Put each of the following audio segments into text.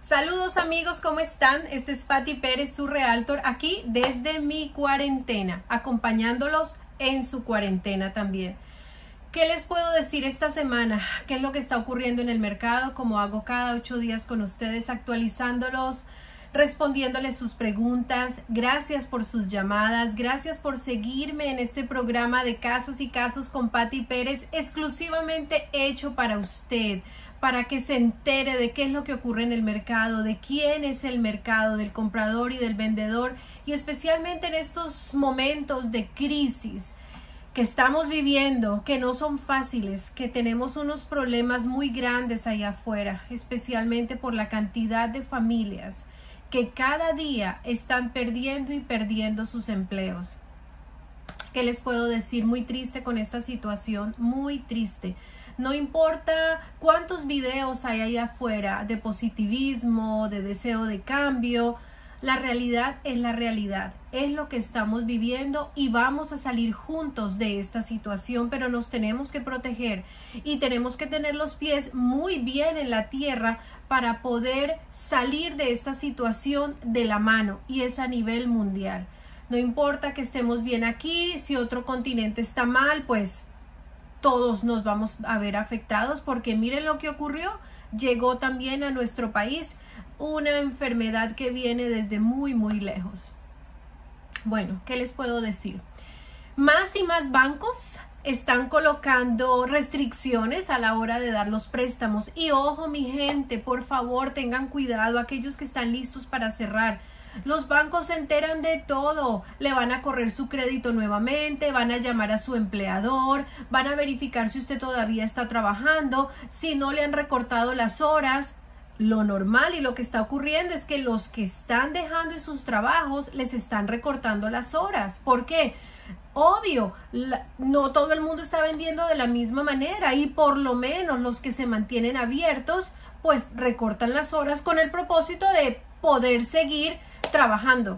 Saludos amigos, ¿cómo están? Este es Fati Pérez, su realtor, aquí desde mi cuarentena, acompañándolos en su cuarentena también. ¿Qué les puedo decir esta semana? ¿Qué es lo que está ocurriendo en el mercado? Como hago cada 8 días con ustedes, actualizándolos, respondiéndoles sus preguntas. Gracias por sus llamadas, gracias por seguirme en este programa de Casas y Casos con Fati Pérez, exclusivamente hecho para usted, para que se entere de qué es lo que ocurre en el mercado, de quién es el mercado, del comprador y del vendedor, y especialmente en estos momentos de crisis que estamos viviendo, que no son fáciles, que tenemos unos problemas muy grandes allá afuera, especialmente por la cantidad de familias que cada día están perdiendo y perdiendo sus empleos. ¿Qué les puedo decir? Muy triste con esta situación, muy triste. No importa cuántos videos hay allá afuera de positivismo, de deseo de cambio, la realidad es la realidad, es lo que estamos viviendo y vamos a salir juntos de esta situación, pero nos tenemos que proteger y tenemos que tener los pies muy bien en la tierra para poder salir de esta situación de la mano, y es a nivel mundial. No importa que estemos bien aquí, si otro continente está mal, pues todos nos vamos a ver afectados, porque miren lo que ocurrió. Llegó también a nuestro país una enfermedad que viene desde muy lejos. Bueno, ¿qué les puedo decir? Más y más bancos están colocando restricciones a la hora de dar los préstamos. Y ojo, mi gente, por favor, tengan cuidado, aquellos que están listos para cerrar. Los bancos se enteran de todo, le van a correr su crédito nuevamente, van a llamar a su empleador, van a verificar si usted todavía está trabajando, si no le han recortado las horas. Lo normal y lo que está ocurriendo es que los que están dejando sus trabajos les están recortando las horas. ¿Por qué? Obvio, no todo el mundo está vendiendo de la misma manera, y por lo menos los que se mantienen abiertos pues recortan las horas con el propósito de poder seguir trabajando.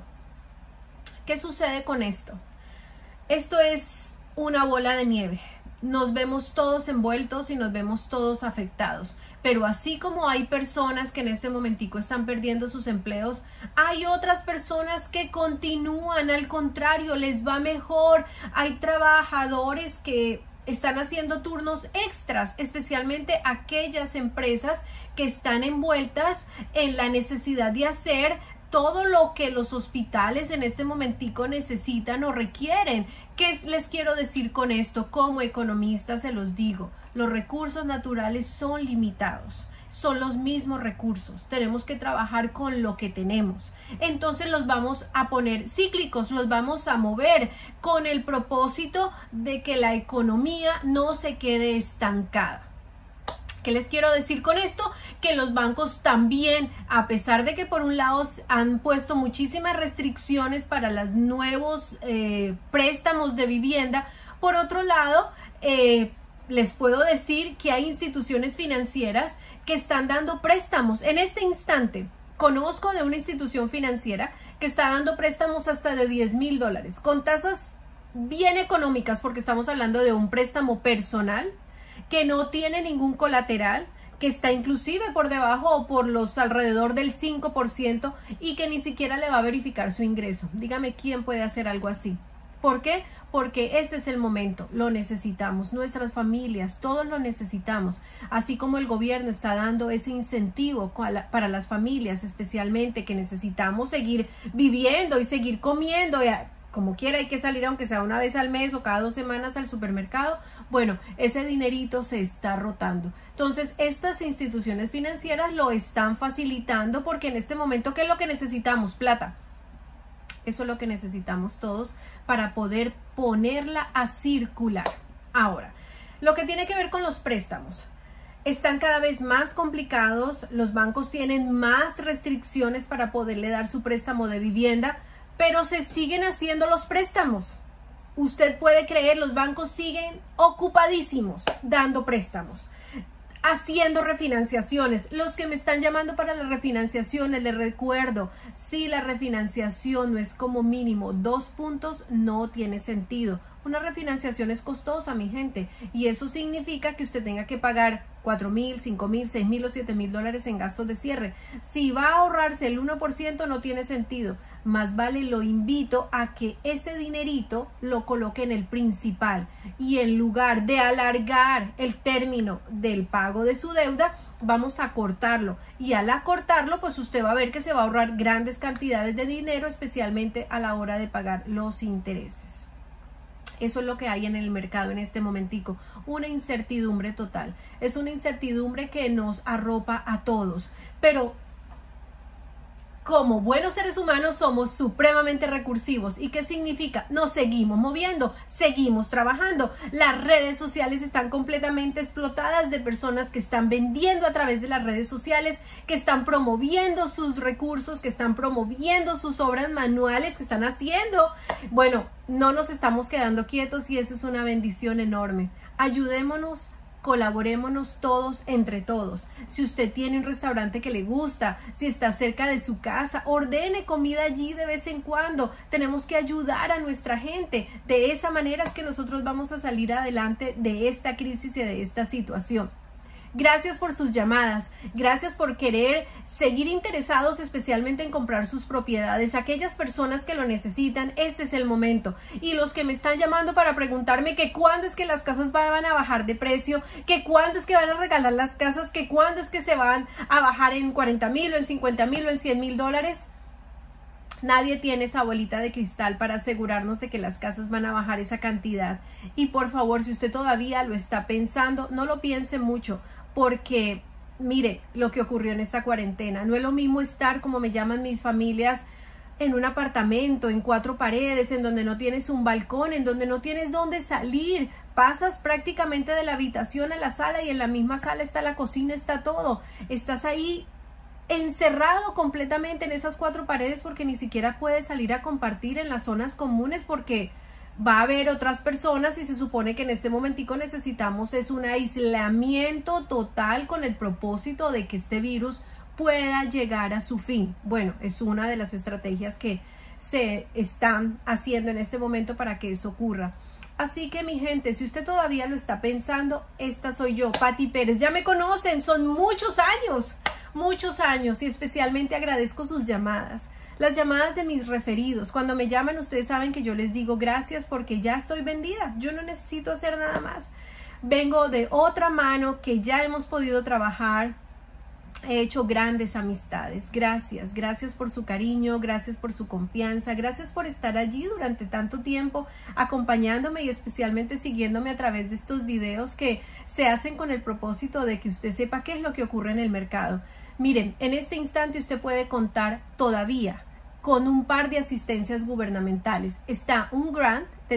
¿Qué sucede con esto? Esto es una bola de nieve. Nos vemos todos envueltos y nos vemos todos afectados. Pero así como hay personas que en este momentico están perdiendo sus empleos, hay otras personas que continúan, al contrario, les va mejor. Hay trabajadores que están haciendo turnos extras, especialmente aquellas empresas que están envueltas en la necesidad de hacer todo lo que los hospitales en este momentico necesitan o requieren. ¿Qué les quiero decir con esto? Como economista se los digo, los recursos naturales son limitados, son los mismos recursos, tenemos que trabajar con lo que tenemos. Entonces los vamos a poner cíclicos, los vamos a mover con el propósito de que la economía no se quede estancada. ¿Qué les quiero decir con esto? Que los bancos también, a pesar de que por un lado han puesto muchísimas restricciones para los nuevos préstamos de vivienda, por otro lado, les puedo decir que hay instituciones financieras que están dando préstamos. En este instante, conozco de una institución financiera que está dando préstamos hasta de $10,000, con tasas bien económicas, porque estamos hablando de un préstamo personal que no tiene ningún colateral, que está inclusive por debajo o por los alrededor del 5%, y que ni siquiera le va a verificar su ingreso. Dígame quién puede hacer algo así. ¿Por qué? Porque este es el momento, lo necesitamos, nuestras familias, todos lo necesitamos, así como el gobierno está dando ese incentivo para las familias, especialmente que necesitamos seguir viviendo y seguir comiendo. Como quiera, hay que salir aunque sea una vez al mes o cada 2 semanas al supermercado. Bueno, ese dinerito se está rotando. Entonces, estas instituciones financieras lo están facilitando, porque en este momento, ¿qué es lo que necesitamos? Plata. Eso es lo que necesitamos todos para poder ponerla a circular. Ahora, lo que tiene que ver con los préstamos. Están cada vez más complicados. Los bancos tienen más restricciones para poderle dar su préstamo de vivienda, pero se siguen haciendo los préstamos. Usted puede creer, los bancos siguen ocupadísimos dando préstamos, haciendo refinanciaciones. Los que me están llamando para las refinanciaciones, les recuerdo, si la refinanciación no es como mínimo 2 puntos, no tiene sentido, Una refinanciación es costosa, mi gente, y eso significa que usted tenga que pagar 4,000, 5,000, 6,000 o 7,000 dólares en gastos de cierre. Si va a ahorrarse el 1%, no tiene sentido. Más vale lo invito a que ese dinerito lo coloque en el principal, y en lugar de alargar el término del pago de su deuda, vamos a cortarlo, y al acortarlo pues usted va a ver que se va a ahorrar grandes cantidades de dinero, especialmente a la hora de pagar los intereses. Eso es lo que hay en el mercado en este momentico, una incertidumbre total. Es una incertidumbre que nos arropa a todos, pero como buenos seres humanos somos supremamente recursivos. ¿Y qué significa? Nos seguimos moviendo, seguimos trabajando. Las redes sociales están completamente explotadas de personas que están vendiendo a través de las redes sociales, que están promoviendo sus recursos, que están promoviendo sus obras manuales, que están haciendo. Bueno, no nos estamos quedando quietos, y eso es una bendición enorme. Ayudémonos, colaborémonos todos entre todos. Si usted tiene un restaurante que le gusta, si está cerca de su casa, ordene comida allí de vez en cuando. Tenemos que ayudar a nuestra gente. De esa manera es que nosotros vamos a salir adelante de esta crisis y de esta situación. Gracias por sus llamadas, gracias por querer seguir interesados especialmente en comprar sus propiedades. Aquellas personas que lo necesitan, este es el momento. Y los que me están llamando para preguntarme que cuándo es que las casas van a bajar de precio, que cuándo es que van a regalar las casas, que cuándo es que se van a bajar en 40,000 o en 50,000 o en 100,000 dólares. Nadie tiene esa bolita de cristal para asegurarnos de que las casas van a bajar esa cantidad. Y por favor, si usted todavía lo está pensando, no lo piense mucho, porque mire lo que ocurrió en esta cuarentena. No es lo mismo estar, como me llaman mis familias, en un apartamento, en 4 paredes, en donde no tienes un balcón, en donde no tienes dónde salir. Pasas prácticamente de la habitación a la sala, y en la misma sala está la cocina, está todo. Estás ahí encerrado completamente en esas 4 paredes, porque ni siquiera puedes salir a compartir en las zonas comunes, porque va a haber otras personas, y se supone que en este momentico necesitamos es un aislamiento total con el propósito de que este virus pueda llegar a su fin. Bueno, es una de las estrategias que se están haciendo en este momento para que eso ocurra. Así que, mi gente, si usted todavía lo está pensando, esta soy yo, Patti Pérez. Ya me conocen, son muchos años, y especialmente agradezco sus llamadas. Las llamadas de mis referidos. Cuando me llaman, ustedes saben que yo les digo gracias, porque ya estoy vendida. Yo no necesito hacer nada más. Vengo de otra mano que ya hemos podido trabajar. He hecho grandes amistades. Gracias por su cariño, gracias por su confianza, gracias por estar allí durante tanto tiempo acompañándome, y especialmente siguiéndome a través de estos videos que se hacen con el propósito de que usted sepa qué es lo que ocurre en el mercado. Miren, en este instante usted puede contar todavía con un par de asistencias gubernamentales. Está un grant de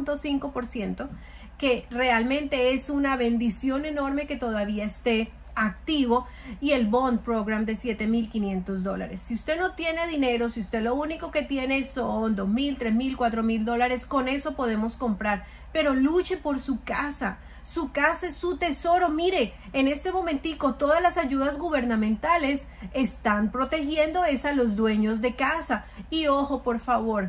3.5%, que realmente es una bendición enorme que todavía esté activo, y el bond program de 7,500 dólares. Si usted no tiene dinero, si usted lo único que tiene son 2,000, 3,000, 4,000 dólares, con eso podemos comprar. Pero luche por su casa. Su casa es su tesoro. Mire, en este momentico todas las ayudas gubernamentales están protegiendo a los dueños de casa. Y ojo, por favor,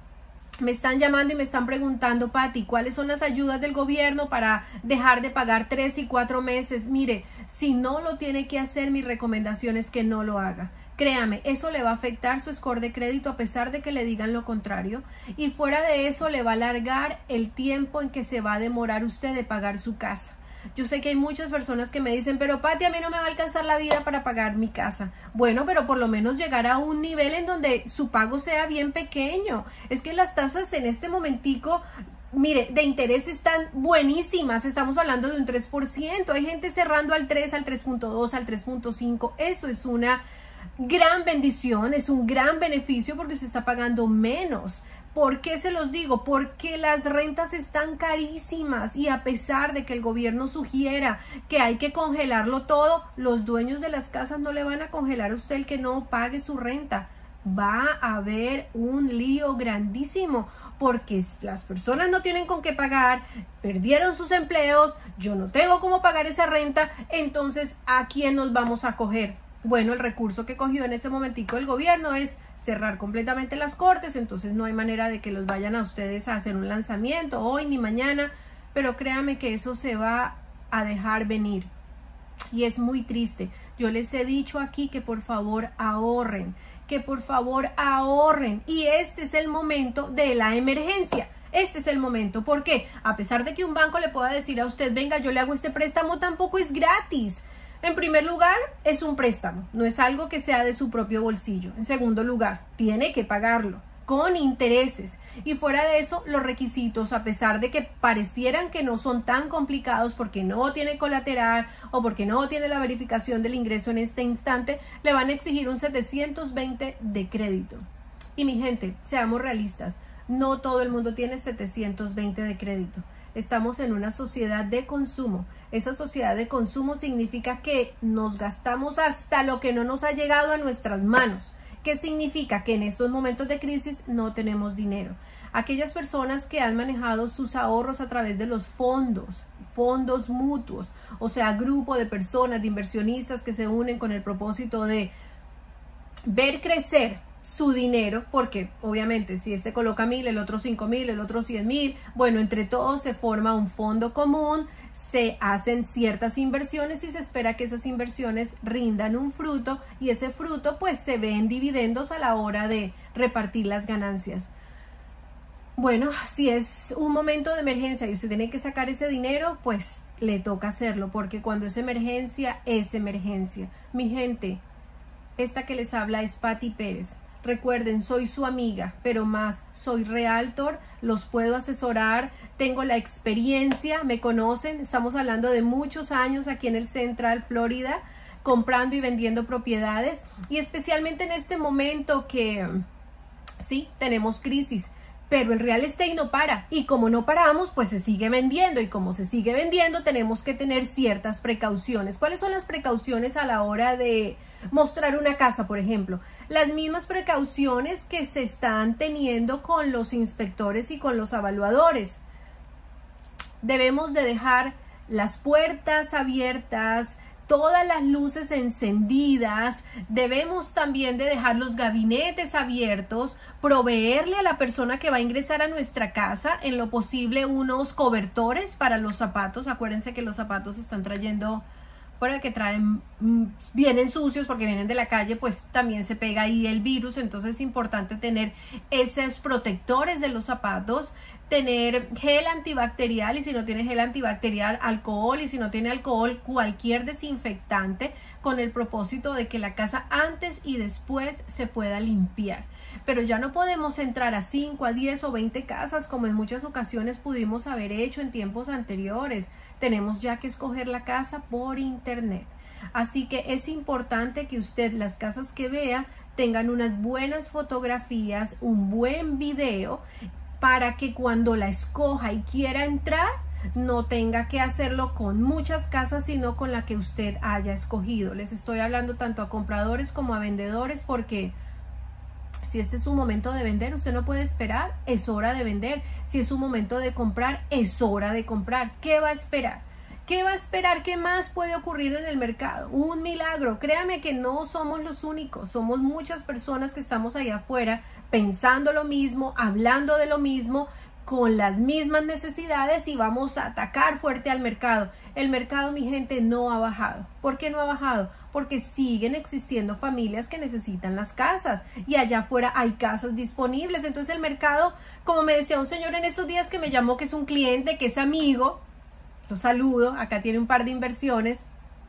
me están llamando y me están preguntando, Patti, ¿cuáles son las ayudas del gobierno para dejar de pagar 3 y 4 meses? Mire, si no lo tiene que hacer, mi recomendación es que no lo haga. Créame, eso le va a afectar su score de crédito a pesar de que le digan lo contrario. Y fuera de eso, le va a alargar el tiempo en que se va a demorar usted de pagar su casa. Yo sé que hay muchas personas que me dicen, pero Patti, a mí no me va a alcanzar la vida para pagar mi casa. Bueno, pero por lo menos llegar a un nivel en donde su pago sea bien pequeño. Es que las tasas en este momentico, mire, de interés están buenísimas. Estamos hablando de un 3%. Hay gente cerrando al 3, al 3.2, al 3.5. Eso es una gran bendición, es un gran beneficio, porque se está pagando menos. ¿Por qué se los digo? Porque las rentas están carísimas, y a pesar de que el gobierno sugiera que hay que congelarlo todo, los dueños de las casas no le van a congelar a usted el que no pague su renta. Va a haber un lío grandísimo, porque las personas no tienen con qué pagar, perdieron sus empleos, yo no tengo cómo pagar esa renta. Entonces, ¿a quién nos vamos a acoger? Bueno, el recurso que cogió en ese momentico el gobierno es cerrar completamente las cortes, entonces no hay manera de que los vayan a ustedes a hacer un lanzamiento hoy ni mañana, pero créanme que eso se va a dejar venir. Y es muy triste. Yo les he dicho aquí que por favor ahorren, que por favor ahorren. Y este es el momento de la emergencia. Este es el momento. ¿Por qué? A pesar de que un banco le pueda decir a usted, venga, yo le hago este préstamo, tampoco es gratis. En primer lugar, es un préstamo. No es algo que sea de su propio bolsillo. En segundo lugar, tiene que pagarlo con intereses. Y fuera de eso, los requisitos, a pesar de que parecieran que no son tan complicados porque no tiene colateral o porque no tiene la verificación del ingreso en este instante, le van a exigir un 720 de crédito. Y mi gente, seamos realistas, no todo el mundo tiene 720 de crédito. Estamos en una sociedad de consumo. Esa sociedad de consumo significa que nos gastamos hasta lo que no nos ha llegado a nuestras manos. ¿Qué significa? Que en estos momentos de crisis no tenemos dinero. Aquellas personas que han manejado sus ahorros a través de los fondos mutuos, o sea, grupo de personas, de inversionistas que se unen con el propósito de ver crecer su dinero, porque obviamente si este coloca 1000, el otro 5000, el otro 100,000, bueno, entre todos se forma un fondo común, se hacen ciertas inversiones y se espera que esas inversiones rindan un fruto y ese fruto pues se ve en dividendos a la hora de repartir las ganancias. Bueno, si es un momento de emergencia y usted tiene que sacar ese dinero, pues le toca hacerlo, porque cuando es emergencia, es emergencia. Mi gente, esta que les habla es Patti Pérez. Recuerden, soy su amiga, pero más, soy realtor, los puedo asesorar, tengo la experiencia, me conocen, estamos hablando de muchos años aquí en el Central Florida, comprando y vendiendo propiedades, y especialmente en este momento que sí, tenemos crisis, pero el real estate no para, y como no paramos, pues se sigue vendiendo, y como se sigue vendiendo, tenemos que tener ciertas precauciones. ¿Cuáles son las precauciones a la hora de mostrar una casa, por ejemplo? Las mismas precauciones que se están teniendo con los inspectores y con los evaluadores. Debemos de dejar las puertas abiertas, todas las luces encendidas, debemos también de dejar los gabinetes abiertos, proveerle a la persona que va a ingresar a nuestra casa en lo posible unos cobertores para los zapatos. Acuérdense que los zapatos están trayendo, fuera de que vienen sucios porque vienen de la calle, pues también se pega ahí el virus, entonces es importante tener esos protectores de los zapatos, tener gel antibacterial, y si no tiene gel antibacterial, alcohol, y si no tiene alcohol, cualquier desinfectante, con el propósito de que la casa antes y después se pueda limpiar. Pero ya no podemos entrar a 5, a 10 o 20 casas como en muchas ocasiones pudimos haber hecho en tiempos anteriores. Tenemos ya que escoger la casa por internet. Así que es importante que usted, las casas que vea, tengan unas buenas fotografías, un buen video, para que cuando la escoja y quiera entrar, no tenga que hacerlo con muchas casas, sino con la que usted haya escogido. Les estoy hablando tanto a compradores como a vendedores, porque si este es su momento de vender, usted no puede esperar, es hora de vender. Si es su momento de comprar, es hora de comprar. ¿Qué va a esperar? ¿Qué va a esperar? ¿Qué más puede ocurrir en el mercado? Un milagro. Créame que no somos los únicos, somos muchas personas que estamos allá afuera pensando lo mismo, hablando de lo mismo, con las mismas necesidades, y vamos a atacar fuerte al mercado. El mercado, mi gente, no ha bajado. ¿Por qué no ha bajado? Porque siguen existiendo familias que necesitan las casas y allá afuera hay casas disponibles. Entonces el mercado, como me decía un señor en estos días que me llamó, que es un cliente, que es amigo, lo saludo, acá tiene un par de inversiones,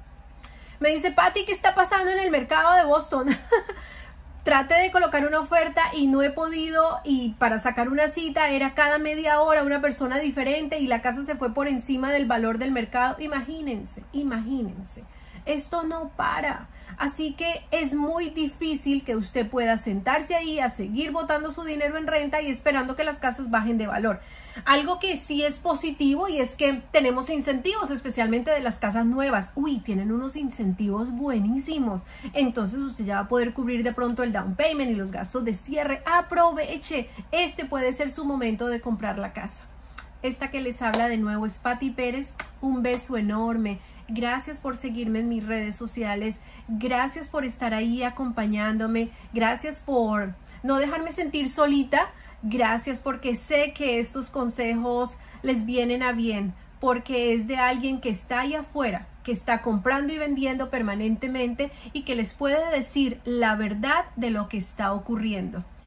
me dice: Patti, ¿qué está pasando en el mercado de Boston? Trate de colocar una oferta y no he podido, y para sacar una cita era cada media hora una persona diferente y la casa se fue por encima del valor del mercado. Imagínense, imagínense. Esto no para. Así que es muy difícil que usted pueda sentarse ahí a seguir botando su dinero en renta y esperando que las casas bajen de valor. Algo que sí es positivo, y es que tenemos incentivos, especialmente de las casas nuevas. Uy, tienen unos incentivos buenísimos. Entonces usted ya va a poder cubrir de pronto el down payment y los gastos de cierre. Aproveche. Este puede ser su momento de comprar la casa. Esta que les habla de nuevo es Patti Pérez. Un beso enorme. Gracias por seguirme en mis redes sociales. Gracias por estar ahí acompañándome. Gracias por no dejarme sentir solita. Gracias porque sé que estos consejos les vienen a bien, porque es de alguien que está ahí afuera, que está comprando y vendiendo permanentemente y que les puede decir la verdad de lo que está ocurriendo.